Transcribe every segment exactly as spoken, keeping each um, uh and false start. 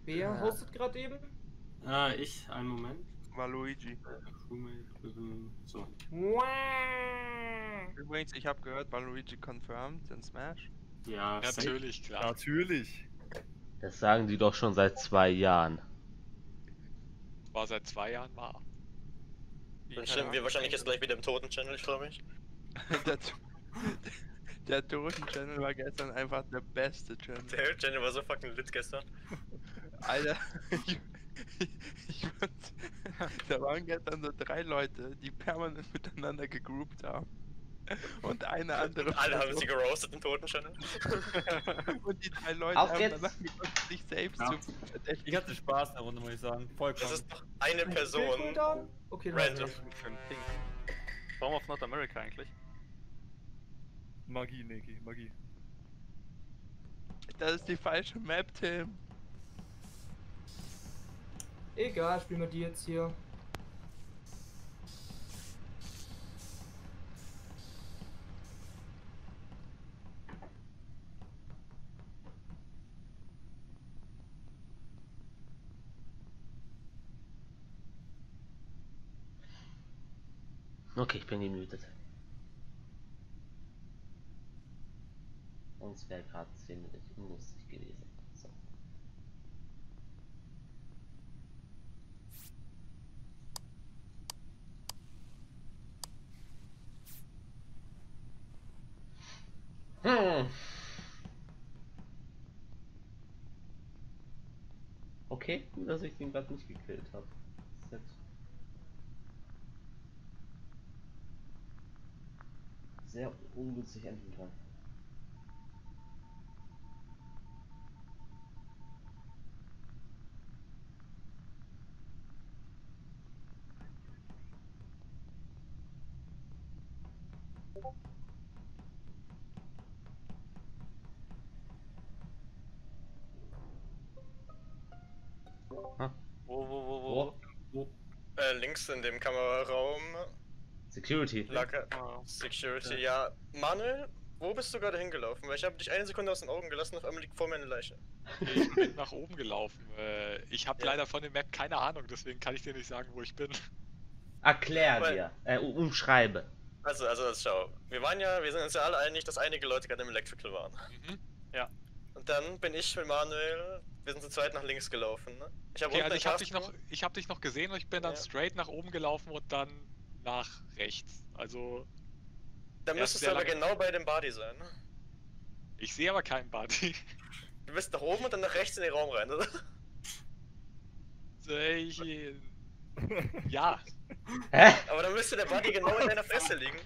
Wer Ja. hostet gerade eben? Äh, ich, einen Moment. War Luigi. Äh, Crewmate, Rhythm, so. Übrigens, ich habe gehört, war Luigi confirmed in Smash. Ja, Natürlich, klar. Natürlich. Das sagen die doch schon seit zwei Jahren. War seit zwei Jahren wahr. Dann stimmen wir wahrscheinlich jetzt gleich wieder im Toten-Channel, ich freue mich. der der Toten-Channel war gestern einfach der beste Channel. Der Channel war so fucking lit gestern. Alter, ich, ich, würd- da waren gestern so drei Leute, die permanent miteinander gegroupt haben. Und eine andere. Und alle haben Person. sie geroastet im Toten-Channel. Und die drei Leute Auf haben jetzt! danach begonnen, sich selbst Ja. zu verdächtigen. Ich hatte Spaß in der Runde, muss ich sagen. Das Vollkommen. ist doch eine Person. Cooldown? Okay, dann Random. Für ein Ping. Warum auf Nordamerika eigentlich? Magie, Neki, Magie. Das ist die falsche Map, Tim. Egal, spielen wir die jetzt hier. Okay, ich bin gemutet. Sonst wäre gerade ziemlich unlustig gewesen. So. Hm. Okay, gut, dass ich den gerade nicht gekillt habe. Sehr ungünstig enden kann. Wo, wo, wo, wo? Wo? Äh, links in dem Kameraraum Security. lag Ah, Security. Ja, Manuel, wo bist du gerade hingelaufen? Weil ich habe dich eine Sekunde aus den Augen gelassen, auf einmal liegt vor mir eine Leiche. Ich bin nach oben gelaufen. Äh, ich habe Ja. leider von der Map keine Ahnung, deswegen kann ich dir nicht sagen, wo ich bin. Erklär Weil- dir. Äh, um- umschreibe. Also, also, schau. Wir waren ja, wir sind uns ja alle einig, dass einige Leute gerade im Electrical waren. Mhm. Und dann bin ich mit Manuel, wir sind zu zweit nach links gelaufen, ne? Ich habe Okay, unten also den ich habe dich Taskbar- noch, ich habe dich noch gesehen und ich bin dann Ja. straight nach oben gelaufen und dann nach rechts. Also Dann Ja, müsstest sehr du aber lange. genau bei dem Body sein, ne? ich sehe aber keinen Buddy. Du bist nach oben und dann nach rechts in den Raum rein, oder? Ich, ja, Hä? Aber dann müsste der Body genau in deiner Fresse liegen.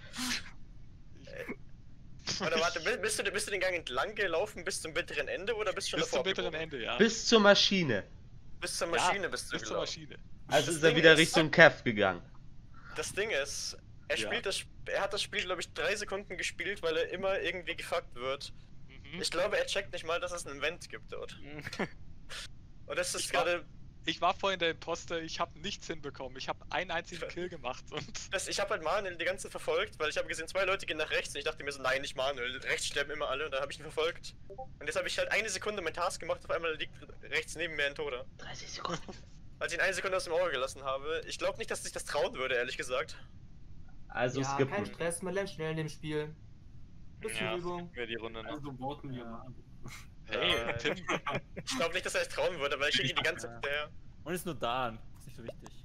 Oder warte, bi- bist du, bist du den Gang entlang gelaufen bis zum bitteren Ende oder bist du schon bis zum davor bitteren gebogen? Ende, ja. Bis zur Maschine. Bis zur Ja, Maschine bist du bis zur gelaufen. Maschine. Also Das ist er Ding wieder ist- Richtung Kev gegangen. Das Ding ist, er Ja. spielt das, Sp- er hat das Spiel, glaube ich, drei Sekunden gespielt, weil er immer irgendwie gefuckt wird. Mhm. Ich glaube, er checkt nicht mal, dass es ein Event gibt dort. Und das ist Ich war- gerade. Ich war vorhin der Imposter, ich habe nichts hinbekommen. Ich habe einen einzigen Kill gemacht und Das, ich habe halt Manuel die ganze Zeit verfolgt, weil ich habe gesehen, zwei Leute gehen nach rechts und ich dachte mir so, nein, nicht Manuel, rechts sterben immer alle und dann habe ich ihn verfolgt. Und jetzt habe ich halt eine Sekunde mein Task gemacht, auf einmal liegt rechts neben mir ein Toter. dreißig Sekunden. Als ich ihn eine Sekunde aus dem Auge gelassen habe. Ich glaube nicht, dass ich das trauen würde, ehrlich gesagt. Also ja, kein skippen. Stress, man lernt schnell in dem Spiel. Bisschen Ja, Übung. wir die Runde noch. Also voten wir mal. hey, Ja. Tim, Ich glaube nicht, dass er es trauen würde, weil ich schicke ihn die ganze Zeit hinterher. Und ist nur Dan. Ist nicht so wichtig.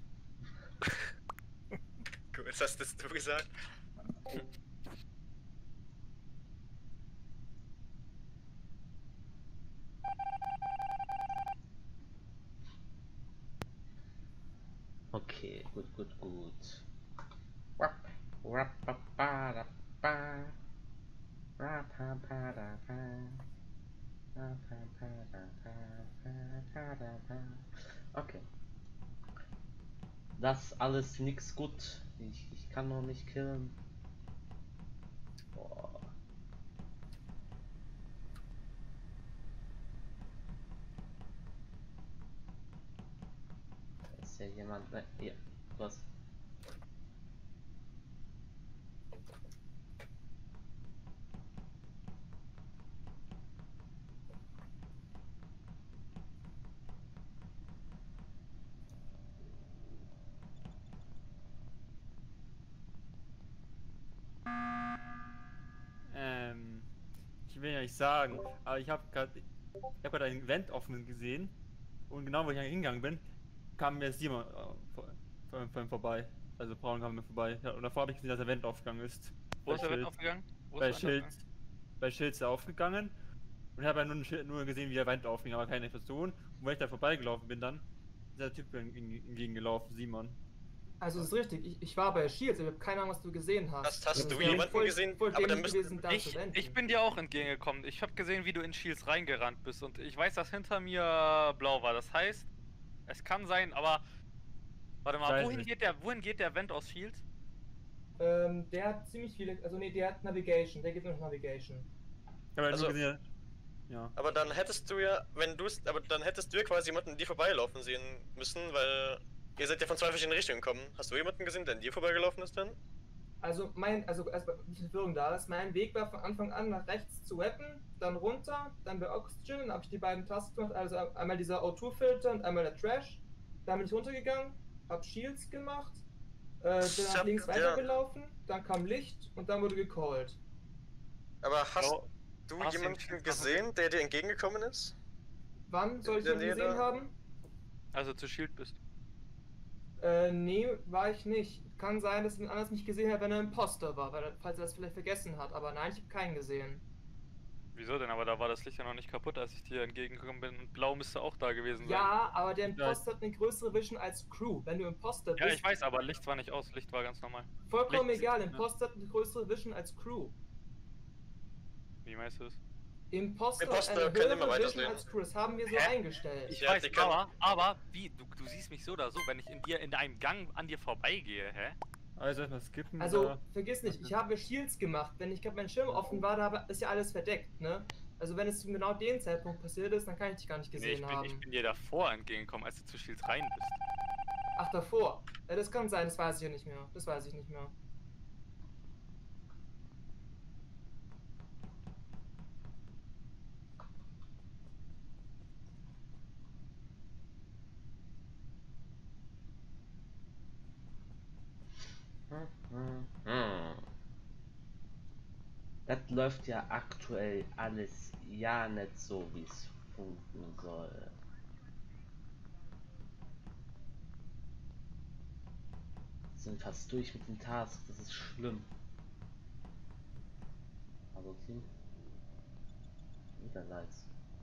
Gut, jetzt hast das du gesagt. Okay, gut, gut, gut. Wap, wap, ba, ba, da, ba. Wap, pa, pa, da, pa. Wap, pa, pa, da, pa, pa, pa, da, pa. Okay. Das alles nix gut. Ich, ich kann noch nicht killen. Boah. Da ist ja jemand. Ne, hier. Was? ich sagen. Aber ich habe gerade ich hab grad ein Event offen gesehen. Und genau wo ich hingegangen bin, kam mir Simon äh, vor, vor, vor, vorbei. Also Braun kam mir vorbei. Ja, und davor habe ich gesehen, dass der Event aufgegangen ist. Wo ist der Event aufgegangen? Wo Bei ist der Event Schild. Bei Schild ist er aufgegangen. Und ich habe ja nur, nur gesehen, wie der Event aufging, aber keine Person. Und weil ich da vorbeigelaufen bin, dann ist der Typ entgegengelaufen, Simon. Also das ist richtig, ich, ich war bei Shields, ich habe keine Ahnung, was du gesehen hast. Hast, hast Das du wäre jemanden voll- gesehen? voll Aber dann dämlich müsst, gewesen, da zu Ich, wenden. ich bin dir auch entgegengekommen. Ich habe gesehen, wie du in Shields reingerannt bist und ich weiß, dass hinter mir blau war. Das heißt, es kann sein, aber warte mal, Weiß wohin nicht. geht der, wohin geht der Vent aus Shields? Ähm, der hat ziemlich viele, also nee, der hat Navigation, der gibt nur noch Navigation. Ich habe ja Also- nur gesehen. Ja. aber dann hättest du ja, wenn du aber dann hättest du ja quasi jemanden an dir vorbeilaufen sehen müssen, weil ihr seid ja von zwei verschiedenen Richtungen gekommen. Hast du jemanden gesehen, der an dir vorbeigelaufen ist dann? Also mein, also erstmal die Verwirrung da ist, mein Weg war von Anfang an nach rechts zu Weapon, dann runter, dann bei Oxygen, dann habe ich die beiden Tasten gemacht, also einmal dieser O zwei Filter und einmal der Trash. Dann bin ich runtergegangen, hab Shields gemacht, äh, bin Ich nach hab- links ja. weitergelaufen, dann kam Licht und dann wurde gecallt. Aber hast Oh, du hast du jemanden ihn- gesehen, der dir entgegengekommen ist? Wann soll ich der ihn Nähe gesehen da? haben? Also zu Shield bist. Äh, nee, war ich nicht. Kann sein, dass jemand anders mich gesehen hat, wenn er Imposter war, weil er, falls er das vielleicht vergessen hat. Aber nein, ich habe keinen gesehen. Wieso denn? Aber da war das Licht ja noch nicht kaputt, als ich dir entgegengekommen bin und blau müsste auch da gewesen sein. Ja, aber der Imposter hat eine größere Vision als Crew. Wenn du Imposter bist, Ja, ich weiß, aber Licht war nicht aus, Licht war ganz normal. vollkommen Licht- egal. ja. Imposter hat eine größere Vision als Crew. Wie meinst du das? Imposter, Imposter hat eine können immer höhere weiter Vision sehen. als Crew. Das haben wir so Hä? eingestellt. Ich Ja, weiß, die können- aber, aber, wie? Du, du siehst mich so oder so, wenn ich in dir in einem Gang an dir vorbeigehe, hä? Also erstmal skippen. Also, oder? vergiss nicht, ich habe Shields gemacht. Wenn ich gerade mein Schirm offen war, da ist ja alles verdeckt, ne? Also, wenn es zu genau dem Zeitpunkt passiert ist, dann kann ich dich gar nicht Nee, gesehen ich bin, haben. ich bin dir davor entgegengekommen, als du zu Shields rein bist. Ach, davor. Ja, das kann sein, das weiß ich ja nicht mehr. Das weiß ich nicht mehr. Das läuft ja aktuell alles ja nicht so, wie es funken soll. Wir sind fast durch mit den Tasks, das ist schlimm. Also Team. Wieder Lights.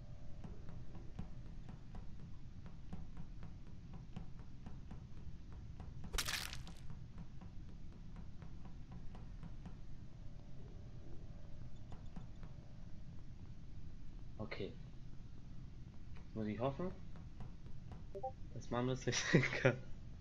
Okay. Jetzt muss ich hoffen, dass man das richtig kann.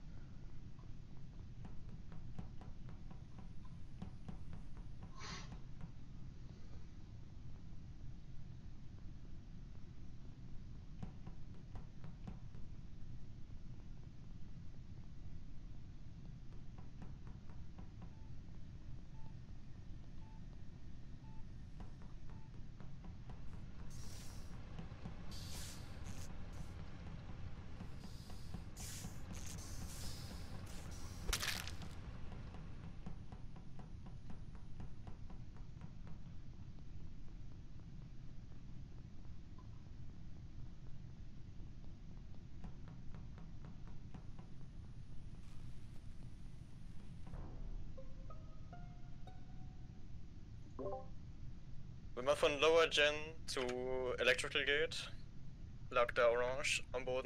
Wenn man von Lower Gen zu Electrical geht, lag da Orange am Boden.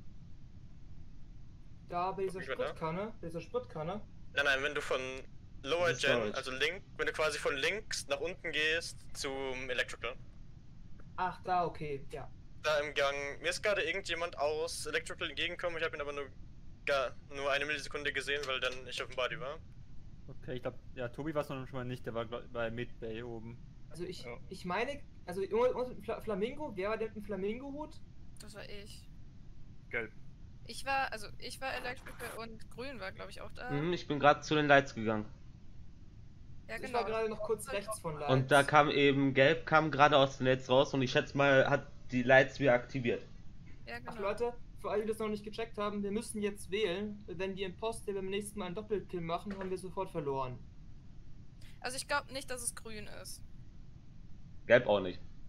Da bei dieser Wie war da? Spritkanne, bei dieser Spritkanne. Nein, nein, wenn du von Lower Das ist Gen, Storage. also link, wenn du quasi von links nach unten gehst zum Electrical. Ach, da, okay, ja. Da im Gang, mir ist gerade irgendjemand aus Electrical entgegengekommen, ich habe ihn aber nur, gar, nur eine Millisekunde gesehen, weil dann ich auf dem Body war. Okay, ich glaube, ja, Tobi war es noch schon mal nicht, der war glaub, bei Mid-Bay oben. Also ich, Ja. ich meine, also irgendwas mit Fla Flamingo, wer war der mit dem Flamingo-Hut? Das war ich. Gelb. Ich war, also ich war Electrical und Grün war, glaube ich, auch da. Mhm, ich bin gerade zu den Lights gegangen. Ja, Ich genau. war gerade noch kurz rechts von Lights. Und da kam eben Gelb, kam gerade aus den Lights raus und ich schätze mal, hat die Lights wieder aktiviert. Ja, genau. Ach Leute, für alle, die das noch nicht gecheckt haben, wir müssen jetzt wählen. Wenn die Imposter beim nächsten Mal einen Doppelkill machen, haben wir sofort verloren. Also ich glaube nicht, dass es grün ist. Gelb auch nicht.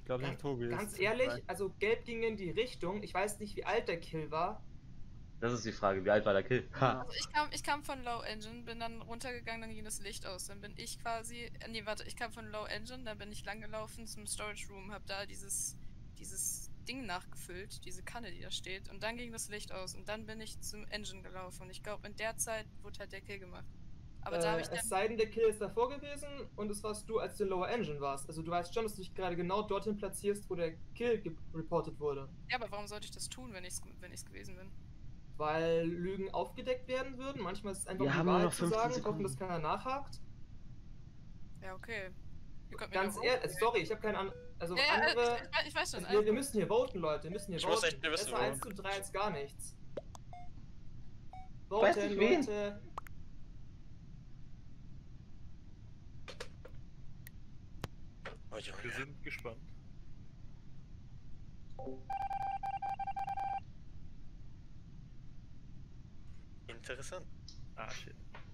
glaube nicht, Tobi ist. Ganz ehrlich, also gelb ging in die Richtung. Ich weiß nicht, wie alt der Kill war. Das ist die Frage, wie alt war der Kill? Ha. Also ich kam, ich kam von Low Engine, bin dann runtergegangen, dann ging das Licht aus. Dann bin ich quasi, äh, nee, warte, ich kam von Low Engine, dann bin ich langgelaufen zum Storage Room, hab da dieses, dieses Ding nachgefüllt, diese Kanne, die da steht. Und dann ging das Licht aus und dann bin ich zum Engine gelaufen. Und ich glaube, in der Zeit wurde halt der Kill gemacht. Aber äh, da habe ich dann... Es sei denn, der Kill ist davor gewesen und es warst du, als du in Lower Engine warst. Also du weißt schon, dass du dich gerade genau dorthin platzierst, wo der Kill reported wurde. Ja, aber warum sollte ich das tun, wenn ich es wenn ich's gewesen bin? Weil Lügen aufgedeckt werden würden. Manchmal ist es einfach Wir die haben nur Wahrheit noch zu fünfzehn sagen, Sekunden. hoffen, dass keiner nachhakt. Ja, okay. Ihr könnt mir Ganz doch ehrlich, voten. sorry, ich habe keine Ahnung. Also Ja, ja, andere. ich, ich, ich weiß schon. Also wir, wir müssen hier voten, Leute. Wir müssen hier Ich voten. muss echt- wir müssen Besser voten. eins zu drei als gar nichts. Weiß Voten, nicht wen. Leute. Oh, Junge. Wir sind gespannt. Interessant. Ah, shit.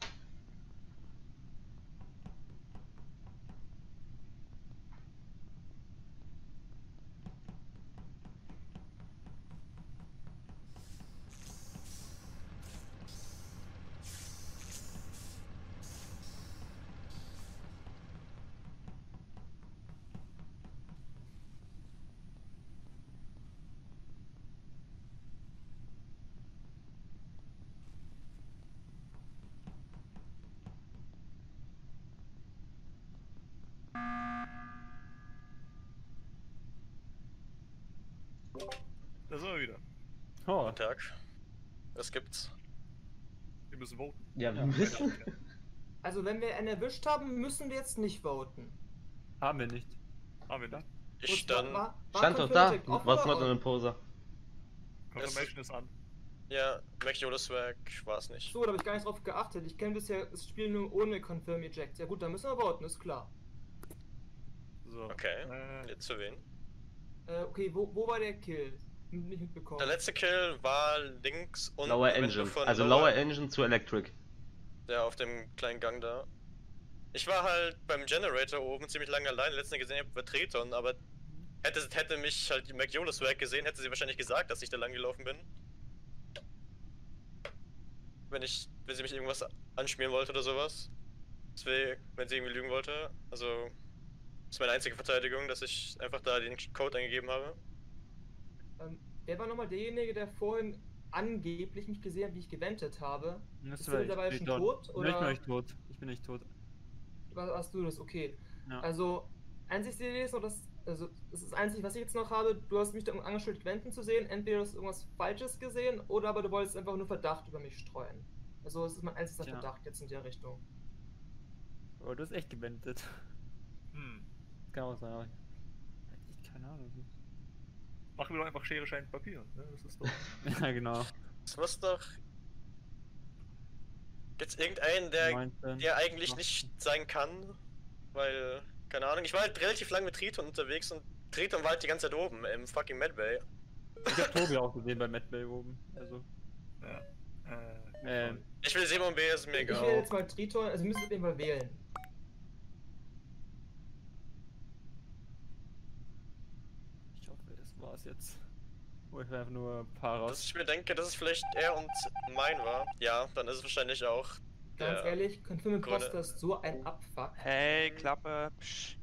Da sind wir wieder. Oh, Guten Tag. Was gibt's? Wir müssen voten. Ja, wir Ja. müssen. Also wenn wir einen erwischt haben, müssen wir jetzt nicht voten. haben wir nicht. Haben wir nicht. Ich Und war- dann. war- war Stand doch da. Confirmed off Was oder not on? an Poser? Confirmation ist an. Ja, Magnolis Werk war's nicht. So, da habe ich gar nicht drauf geachtet. Ich kenne bisher das Spiel nur ohne Confirm Eject. Ja gut, dann müssen wir voten, ist klar. So. Okay. Äh, Jetzt zu wen? Äh, okay, wo, wo war der Kill? Nicht mitbekommen. Der letzte Kill war links unten. Lower wenn du Engine. von Also Lower Engine zu Electric. Ja, auf dem kleinen Gang da. Ich war halt beim Generator oben ziemlich lange allein. Letztens gesehen habe, war Triton, aber hätte, hätte mich halt die Magnolis Werk gesehen, hätte sie wahrscheinlich gesagt, dass ich da lang gelaufen bin. Wenn ich, wenn sie mich irgendwas anschmieren wollte oder sowas. Deswegen, wenn sie irgendwie lügen wollte. Also, das ist meine einzige Verteidigung, dass ich einfach da den Code eingegeben habe. Ähm, wer war nochmal derjenige, der vorhin angeblich mich gesehen hat, wie ich gewendet habe? Das Ist war der ich. dabei Ich schon bin tot? Ich Oder bin nicht tot. Ich bin nicht tot. was hast du das? Okay. Ja. Also, einzig Idee ist noch, dass, also, das ist das Einzige, was ich jetzt noch habe. Du hast mich da angestellt, Wenden zu sehen. Entweder du hast irgendwas Falsches gesehen oder aber du wolltest einfach nur Verdacht über mich streuen. Also, das ist mein einziger Tja. Verdacht jetzt in der Richtung. Oh, du hast echt gewendet. hm. Das kann auch sein, aber ich keine Ahnung. Machen wir doch einfach Schere, Stein, Papier. Ne? Das ist doch. Ja, genau. Es muss doch. Gibt's irgendeinen, der, neunzehn, der eigentlich achtzehn. nicht sein kann? Weil, keine Ahnung, ich war halt relativ lang mit Triton unterwegs und Triton war halt die ganze Zeit oben im fucking Medbay. Ich hab Tobi auch gesehen bei Matt Bay oben. Also. Ja. Äh, Ähm. Ich will Simon B, ist mir Ich will egal. jetzt mal Triton, also wir müssen auf jeden Fall wählen. Ich hoffe, es war's jetzt. Oh, ich werfe nur ein paar Dass raus. ich mir denke, dass es vielleicht er und mein war. Ja, dann ist es wahrscheinlich auch. Ganz der- ehrlich, Confirm Grüne. Imposter ist so ein Abfuck. Hey, Klappe. Psch.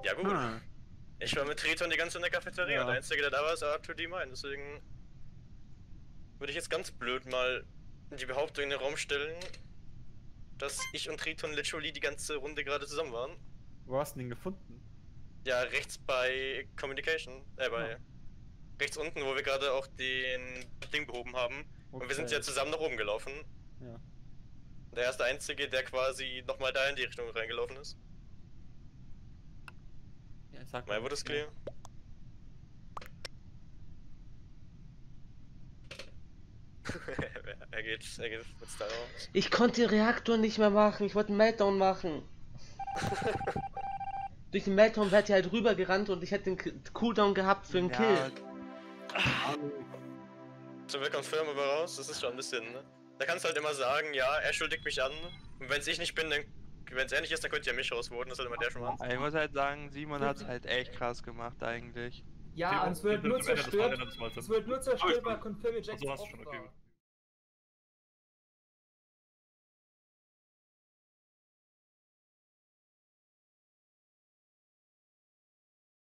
Ja gut. Ah. Ich war mit Triton die ganze Zeit in der Cafeteria Ja. und der Einzige, der da war, ist R zwei D mine. Deswegen würde ich jetzt ganz blöd mal die Behauptung in den Raum stellen, dass ich und Triton literally die ganze Runde gerade zusammen waren. Wo hast du den gefunden? Ja, rechts bei Communication, äh, bei Ah. rechts unten, wo wir gerade auch den Ding behoben haben. Und wir sind Okay. ja zusammen nach oben gelaufen. Ja. Der erste Einzige, der quasi nochmal da in die Richtung reingelaufen ist. Ja, ich sag Mal wurde es clear. er geht, er geht mit Star raus. Ich konnte den Reaktor nicht mehr machen. Ich wollte einen Meltdown machen. Durch den Meltdown wäre er halt rübergerannt und ich hätte den K- Cooldown gehabt für den Ja, Kill. So, wir confirmen aber raus, das ist schon ein bisschen, ne? Da kannst du halt immer sagen, ja, er schuldigt mich an. Und wenn es ich nicht bin, dann, wenn es er nicht ist, dann könnt ihr mich rausvoten, das ist halt immer der schon mal. Ich muss halt sagen, Simon hat's halt echt krass gemacht eigentlich. Ja, und es wird Simon, nur zum Ende des zerstört. Wochenendes mal Es wird nur zerstört, Aber weil ich- Confirm Eject Also hast du off schon, okay, war. gut.